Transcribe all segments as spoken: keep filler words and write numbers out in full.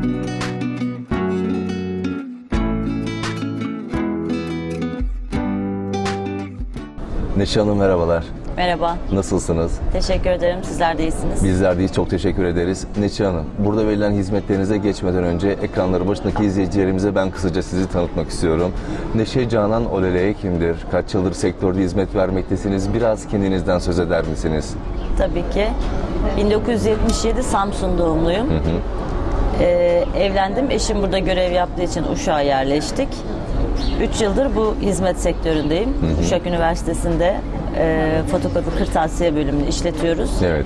Neşe Hanım merhabalar. Merhaba. Nasılsınız? Teşekkür ederim. Sizler de iyisiniz. Bizler de iyiyiz. Çok teşekkür ederiz. Neşe Hanım, burada verilen hizmetlerinize geçmeden önce ekranları başındaki izleyicilerimize ben kısaca sizi tanıtmak istiyorum. Neşe Canan Oleleye kimdir? Kaç yıldır sektörde hizmet vermektesiniz? Biraz kendinizden söz eder misiniz? Tabii ki. bin dokuz yüz yetmiş yedi Samsun doğumluyum. Hı hı. Ee, evlendim. Eşim burada görev yaptığı için Uşak'a yerleştik. üç yıldır bu hizmet sektöründeyim. Hı hı. Uşak Üniversitesi'nde e, fotokopi kırtasiye bölümünü işletiyoruz. Evet.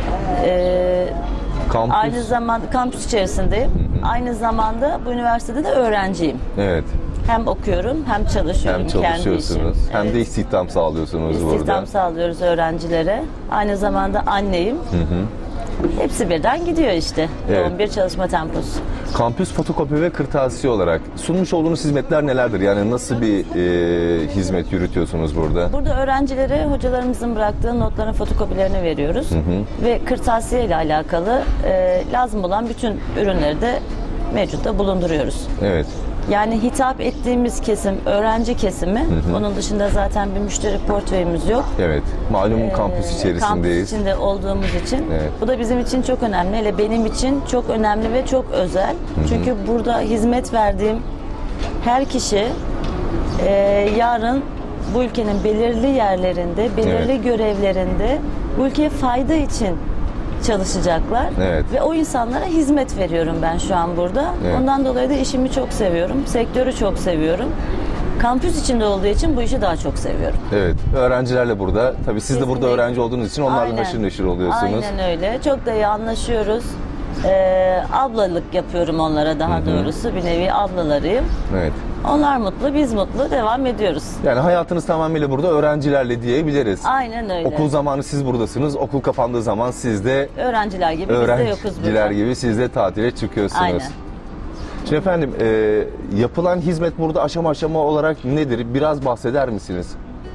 Ee, kampüs. Aynı zamanda kampüs içerisindeyim. Hı hı. Aynı zamanda bu üniversitede de öğrenciyim. Evet. Hem okuyorum hem çalışıyorum. Hem çalışıyorsunuz kendi işim. hem evet. de istihdam sağlıyorsunuz istihdam burada. İstihdam sağlıyoruz öğrencilere. Aynı zamanda anneyim. Hı hı. Hepsi birden gidiyor işte. Evet. Yoğun bir çalışma temposu. Kampüs fotokopi ve kırtasiye olarak sunmuş olduğunuz hizmetler nelerdir? Yani nasıl bir e, hizmet yürütüyorsunuz burada? Burada öğrencilere hocalarımızın bıraktığı notların fotokopilerini veriyoruz. Hı hı. Ve kırtasiye ile alakalı e, lazım olan bütün ürünleri de mevcutta bulunduruyoruz. Evet. Yani hitap ettiğimiz kesim öğrenci kesimi. Hı hı. Onun dışında zaten bir müşteri portföyümüz yok. Evet. Malum ee, kampüs içerisindeyiz. Kampüs içinde olduğumuz için. Evet. Bu da bizim için çok önemli. Hele benim için çok önemli ve çok özel. Hı hı. Çünkü burada hizmet verdiğim her kişi e, yarın bu ülkenin belirli yerlerinde, belirli evet. görevlerinde bu ülkeye fayda için çalışacaklar. Evet. Ve o insanlara hizmet veriyorum ben şu an burada. Evet. Ondan dolayı da işimi çok seviyorum. Sektörü çok seviyorum. Kampüs içinde olduğu için bu işi daha çok seviyorum. Evet. Öğrencilerle burada. Tabii siz Kesinlikle. de burada öğrenci olduğunuz için onlarla Aynen. haşır neşir oluyorsunuz. Aynen öyle. Çok da iyi anlaşıyoruz. Ee, ablalık yapıyorum onlara daha Hı-hı. doğrusu. Bir nevi ablalarıyım. Evet. Onlar mutlu, biz mutlu. Devam ediyoruz. Yani hayatınız tamamıyla burada öğrencilerle diyebiliriz. Aynen öyle. Okul zamanı siz buradasınız. Okul kapandığı zaman siz de öğrenciler gibi öğrenciler biz de yokuz burada. gibi siz de tatile çıkıyorsunuz. Aynen. Şimdi efendim e, yapılan hizmet burada aşama aşama olarak nedir? Biraz bahseder misiniz?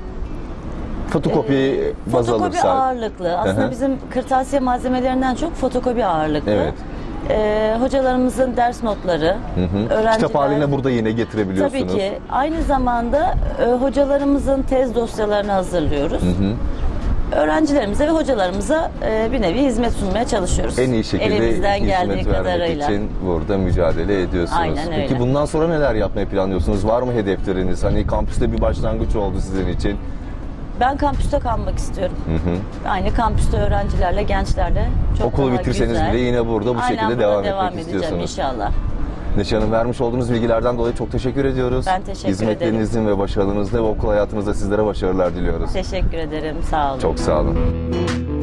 Fotokopi ee, baz fotokopi alırsak. ağırlıklı. Aslında Hı-hı. bizim kırtasiye malzemelerinden çok fotokopi ağırlıklı. Evet. Ee, hocalarımızın ders notları, öğrenciler... Kitap haline burada yine getirebiliyorsunuz. Tabii ki. Aynı zamanda e, hocalarımızın tez dosyalarını hazırlıyoruz. Hı hı. Öğrencilerimize ve hocalarımıza e, bir nevi hizmet sunmaya çalışıyoruz. En iyi şekilde elimizden hizmet geldiği vermek kadarıyla. için burada mücadele ediyorsunuz. Aynen öyle. Peki bundan sonra neler yapmayı planlıyorsunuz? Var mı hedefleriniz? Hani kampüste bir başlangıç oldu sizin için. Ben kampüste kalmak istiyorum. Hı hı. Aynı kampüste öğrencilerle, gençlerle çok Okulu bitirseniz güzel. bile yine burada bu Aynen şekilde burada devam, devam etmek istiyorsunuz. inşallah. Neşe Hanım, vermiş olduğunuz bilgilerden dolayı çok teşekkür ediyoruz. Ben teşekkür Hizmetlerinizin ederim. ve başarınızda ve okul hayatınızda sizlere başarılar diliyoruz. Teşekkür ederim. Sağ olun. Çok sağ olun.